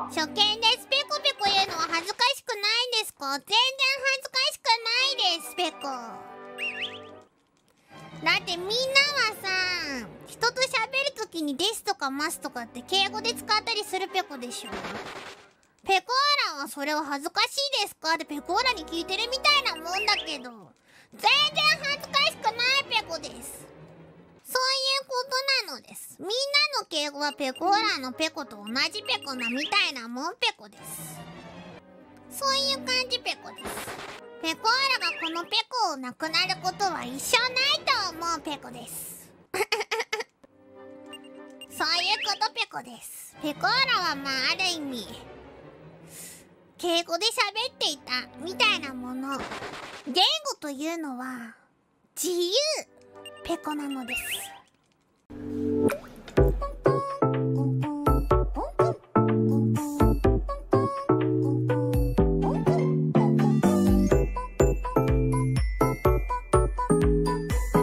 初見です。ペコペコ言うのは恥ずかしくないんですか？全然恥ずかしくないです、ペコ。だってみんなはさ、人と喋るときにですとかますとかって敬語で使ったりするペコでしょ。ペコーラはそれは恥ずかしいですかってペコーラに聞いてるみたいなもんだけど、全然恥ずかしくないペコです。そういうことなのです。みんなの敬語はペコーラのペコと同じペコなみたいなもんペコです。そういう感じペコです。ペコーラがこのペコをなくなることは一生ないと思うペコです。そういうことペコです。ペコーラはまあある意味敬語で喋っていたみたいなもの。言語というのは自由ペコなのです。